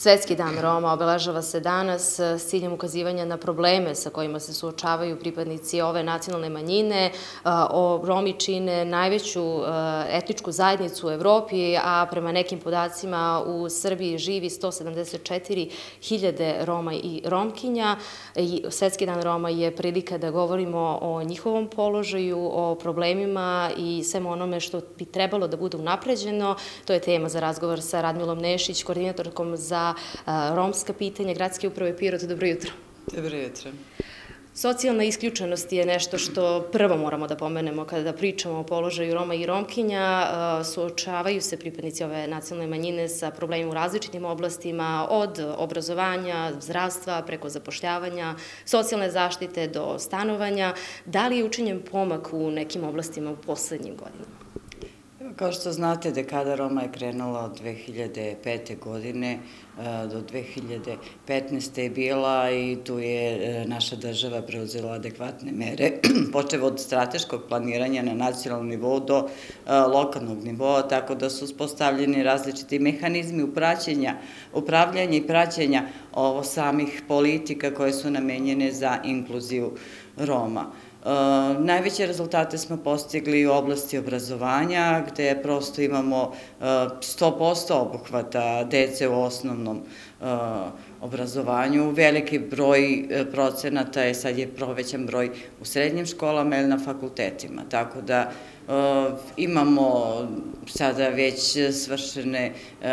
Svetski dan Roma obeležava se danas s ciljem ukazivanja na probleme sa kojima se suočavaju pripadnici ove nacionalne manjine. Romi čine najveću etničku zajednicu u Evropi, a prema nekim podacima u Srbiji živi 174.000 Roma i Romkinja. Svetski dan Roma je prilika da govorimo o njihovom položaju, o problemima i svemu onome što bi trebalo da bude unapređeno. To je tema za razgovor sa Radmilom Nešić, koordinatorkom za romska pitanja Gradske uprave Pirot. Dobro jutro. Dobro jutro. Socijalna isključenost je nešto što prvo moramo da pomenemo kada pričamo o položaju Roma i Romkinja. Suočavaju se pripadnici ove nacionalne manjine sa problemima u različitim oblastima, od obrazovanja, zdravstva, preko zapošljavanja, socijalne zaštite do stanovanja. Da li je učinjen pomak u nekim oblastima u poslednjim godinama? Kao što znate, dekada Roma je krenula od 2005. godine do 2015. je bila i tu je naša država preuzela adekvatne mere, počev od strateškog planiranja na nacionalnom nivou do lokalnog nivoa, tako da su uspostavljeni različiti mehanizmi upravljanja i praćenja samih politika koje su namenjene za inkluziju Roma. Najveće rezultate smo postigli u oblasti obrazovanja, gde prosto imamo 100% obuhvata dece u osnovnom obrazovanju. Veliki broj procenata je, sad je povećan broj u srednjim školama ili na fakultetima, tako da imamo sada već svršene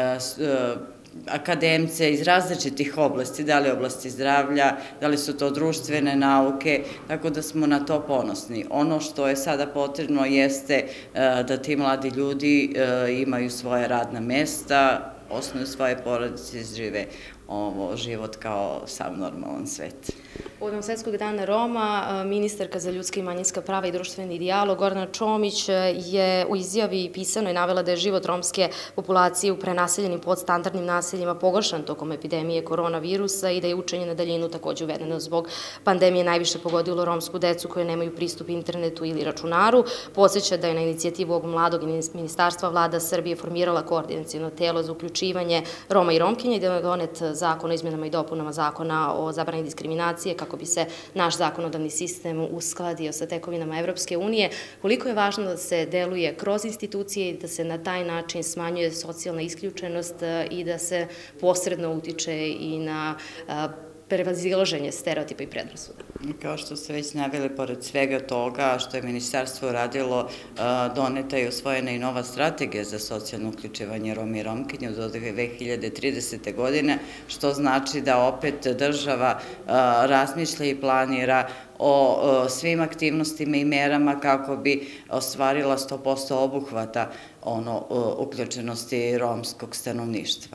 akademce iz različitih oblasti, da li oblasti zdravlja, da li su to društvene nauke, tako da smo na to ponosni. Ono što je sada potrebno jeste da ti mladi ljudi imaju svoje radna mesta, osnuju svoje porodice i žive život kao sav normalan svet. Povodom Svetskog dana Roma, ministarka za ljudska i manjinska prava i društveni dijalog Gordana Čomić je u izjavi pisano navela da je život romske populacije u prenaseljenim podstandardnim naseljima pogoršan tokom epidemije koronavirusa i da je učenje na daljinu takođe uvedeno zbog pandemije najviše pogodilo romsku decu koje nemaju pristup internetu ili računaru. Podseća da je na inicijativu ovog mladog ministarstva vlada Srbije formirala koordinaciono telo za uključivanje Roma i Romkinja i da je donet zakon o izmenama i dopunama zakona o zabrani diskriminacije kako bi se naš zakonodavni sistem uskladio sa tekovinama Evropske unije. Koliko je važno da se deluje kroz institucije i da se na taj način smanjuje socijalna isključenost i da se posredno utiče i na prevazilaženje stereotipa i predrasuda? Kao što ste već naveli, pored svega toga što je ministarstvo uradilo, doneta je usvojena i nova strategija za socijalno uključivanje Roma i Romkinja do 2030. godine, što znači da opet država razmišlja i planira o svim aktivnostima i merama kako bi ostvarila 100% obuhvata uključenosti romskog stanovništva.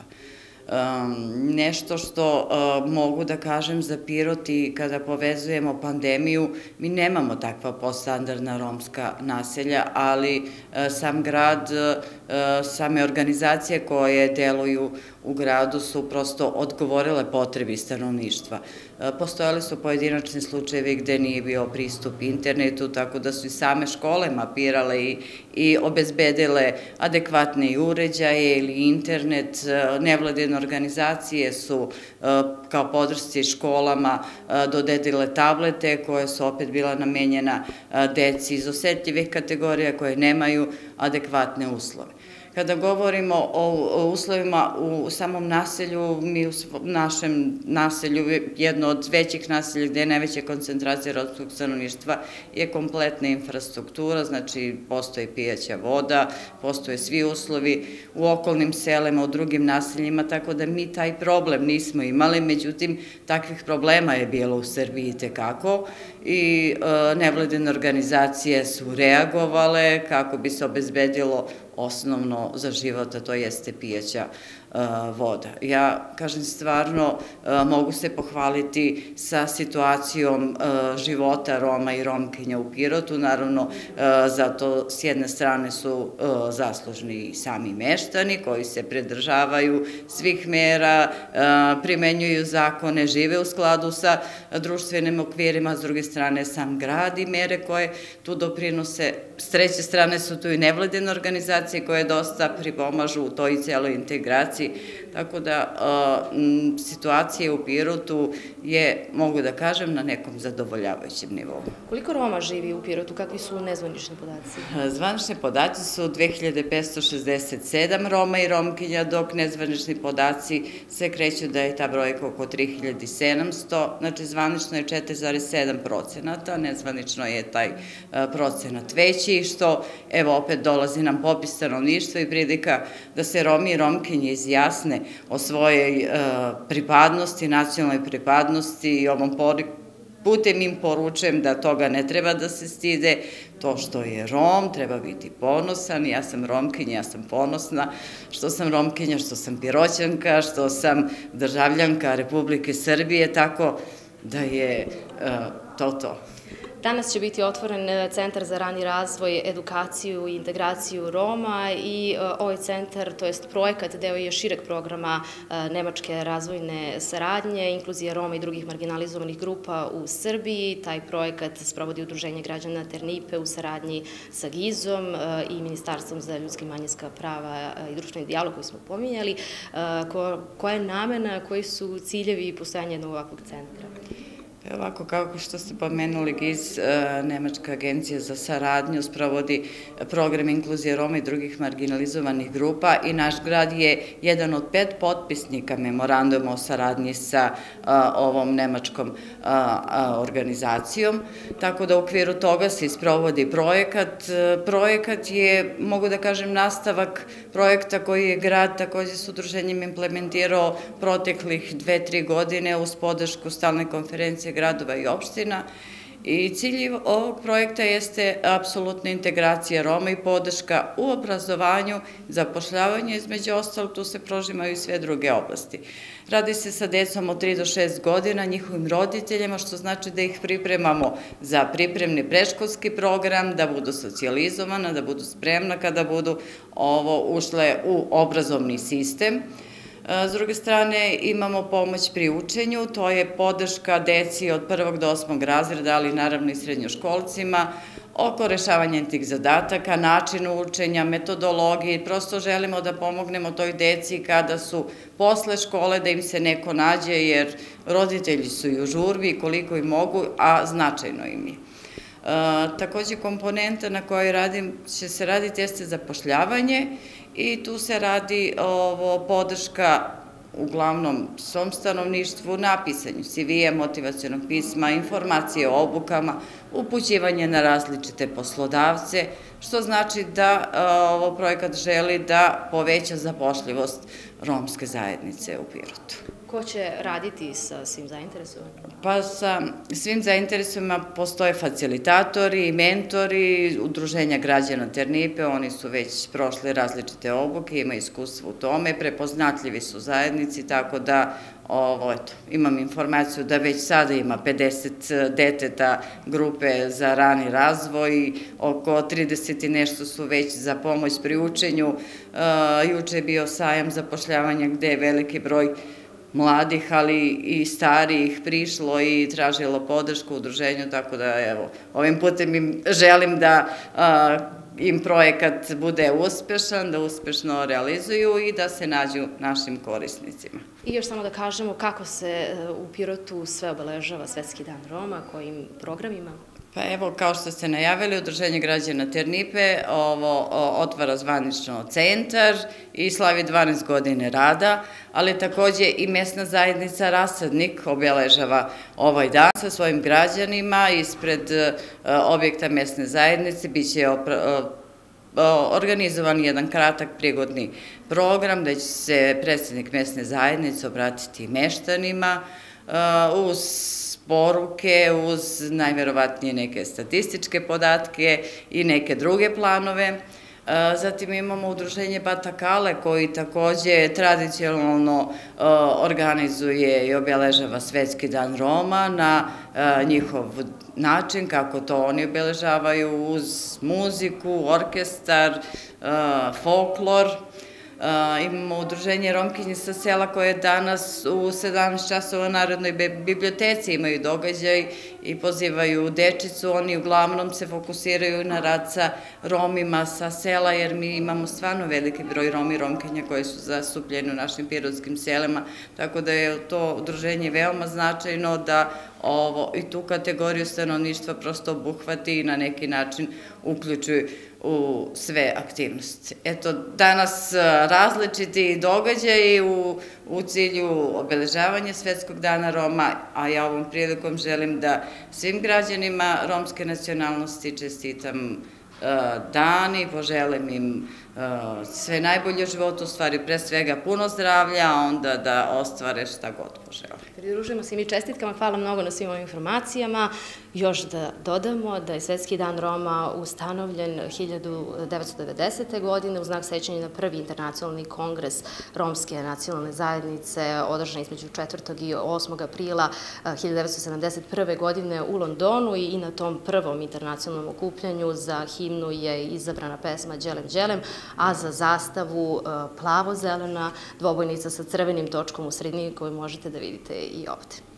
Nešto što mogu da kažem za Pirot i kada povezujemo pandemiju, mi nemamo takva podstandardna romska naselja, ali sam grad, same organizacije koje deluju u gradu su prosto odgovorile potrebi stanovništva. Postojali su pojedinačni slučajevi gde nije bio pristup internetu, tako da su i same škole mapirale i obezbedile adekvatne i uređaje ili internet. Nevladine organizacije su kao podršci školama dodedile tablete koje su opet bila namenjena deci iz osetljivih kategorija koje nemaju adekvatne uslove. Kada govorimo o uslovima u samom naselju, mi u našem naselju, jedno od većih naselja gde je najveća koncentracija romskog stanovništva je kompletna infrastruktura, znači postoji pijaća voda, postoje svi uslovi u okolnim selima, u drugim naseljima, tako da mi taj problem nismo imali, međutim, takvih problema je bilo u Srbiji itekako i nevladine organizacije su reagovale kako bi se obezbedilo osnovno za život, a to jeste pijaća voda. Ja, kažem, stvarno mogu se pohvaliti sa situacijom života Roma i Romkinja u Pirotu, naravno zato s jedne strane su zaslužni i sami meštani koji se pridržavaju svih mera, primenjuju zakone, žive u skladu sa društvenim okvirima, s druge strane sam grad i mere koje tu doprinose. S treće strane su tu i nevladine organizacije koje dosta pripomažu u toj cijeloj integraciji komunikaciji, tako da situacija u Pirotu je, mogu da kažem, na nekom zadovoljavajućem nivou. Koliko Roma živi u Pirotu? Kakvi su nezvanični podaci? Zvanični podaci su 2567 Roma i Romkinja, dok nezvanični podaci se kreću da je ta brojka oko 3700, znači zvanično je 4,7%, nezvanično je taj procenat veći, što evo opet dolazi nam popis stanovništva i prilika da se Romi i Romkinje izjasne o svojoj pripadnosti, nacionalnoj pripadnosti i ovom putem im poručujem da toga ne treba da se stide, to što je Rom, treba biti ponosan, ja sam Romkinja, ja sam ponosna, što sam Romkinja, što sam Piroćanka, što sam državljanka Republike Srbije, tako da je to. Danas će biti otvoren Centar za rani razvoj, edukaciju i integraciju Roma i ovaj centar, to jest projekat, deo je šireg programa Nemačke razvojne saradnje, inkluzija Roma i drugih marginalizovanih grupa u Srbiji. Taj projekat sprovodi Udruženje građana Ternipe u saradnji sa GIZ-om i Ministarstvom za ljudska i manjinska prava i društveni dijalog koji smo pominjali. Koja je namena, koji su ciljevi postojanja jednog ovakvog centra? Ovako, kao što ste pomenuli, GIZ, Nemačka agencija za saradnju, sprovodi program inkluzije Roma i drugih marginalizovanih grupa i naš grad je jedan od 5 potpisnika memoranduma o saradnji sa ovom nemačkom organizacijom, tako da u okviru toga se sprovodi projekat. Projekat je, mogu da kažem, nastavak projekta koji je grad takođe s udruženjem implementirao proteklih 2-3 godine uz podršku stalne konferencije gradova i opština i cilj ovog projekta jeste apsolutna integracija Roma i podrška u obrazovanju, zapošljavanju, između ostalog tu se prožimaju i sve druge oblasti. Radi se sa decom od 3 do 6 godina, njihovim roditeljima, što znači da ih pripremamo za pripremni predškolski program, da budu socijalizovana, da budu spremna kada budu ušle u obrazovni sistem. S druge strane, imamo pomoć pri učenju, to je podrška deci od 1. do 8. razreda, ali naravno i srednjoškolcima, oko rešavanja tih zadataka, načinu učenja, metodologije, prosto želimo da pomognemo toj deci kada su posle škole, da im se neko nađe, jer roditelji su i u žurbi koliko i mogu, a značajno im je. Takođe, komponenta na kojoj će se raditi jeste zapošljavanje i tu se radi podrška uglavnom svom stanovništvu na pisanju CV-a, motivacionog pisma, informacije o obukama, upućivanje na različite poslodavce, što znači da ovo projekat želi da poveća zapošljivost romske zajednice u Pirotu. Ko će raditi sa svim zainteresovanima? Pa sa svim zainteresovanima postoje facilitatori, mentori, udruženja građana Ternipe, oni su već prošli različite obuke, imaju iskustvo u tome, prepoznatljivi su zajednici, tako da imam informaciju da već sada ima 50 deteta grupe za rani razvoj, oko 30 i nešto su već za pomoć pri učenju. Juče je bio sajam zapošljavanja gde je veliki broj mladih, ali i starijih prišlo i tražilo podršku u udruženju, tako da evo, ovim putem im želim da im projekat bude uspešan, da uspešno realizuju i da se nađu našim korisnicima. I još samo da kažemo kako se u Pirotu sve obeležava Svetski dan Roma, kojim programima? Pa evo, kao što ste najavili, Udruženje građana Ternipe otvara zvanično centar i slavi 12 godine rada, ali takođe i mesna zajednica Rasadnik obeležava ovaj dan sa svojim građanima. Ispred objekta mesne zajednice biće organizovan jedan kratak prigodni program gde će se predsednik mesne zajednice obratiti meštanima uz poruke, uz najverovatnije neke statističke podatke i neke druge planove. Zatim imamo udruženje Batakale koji takođe tradicionalno organizuje i obeležava Svetski dan Roma na njihov način, kako to oni obeležavaju uz muziku, orkestar, folklor. Imamo udruženje Romkinje sa sela koje danas u 17 časova u Narodnoj biblioteci imaju događaj i pozivaju dečicu. Oni uglavnom se fokusiraju na rad sa Romima sa sela, jer mi imamo stvarno veliki broj Roma i Romkinja koje su zastupljeni u našim pirotskim selima, tako da je to udruženje veoma značajno da i tu kategoriju stanovništva prosto obuhvati i na neki način uključuju u sve aktivnosti. Eto, danas različiti događaji u cilju obeležavanja Svetskog dana Roma, a ja ovom prilikom želim da svim građanima romske nacionalnosti čestitam dan i poželim im sve najbolje u životu, u stvari pre svega puno zdravlja, a onda da ostvare šta god požele. Pridružujemo se i mi čestitkama, hvala mnogo na svim ovim informacijama. Još da dodamo da je Svetski dan Roma ustanovljen 1990. godine u znak sećanja na prvi internacionalni kongres Romske nacionalne zajednice održan između 4. i 8. aprila 1971. godine u Londonu i na tom prvom internacionalnom okupljanju za himnu je izabrana pesma Đelem Đelem, a za zastavu plavo-zelena dvobojnica sa crvenim točkom u sredini koju možete da vidite i ovde.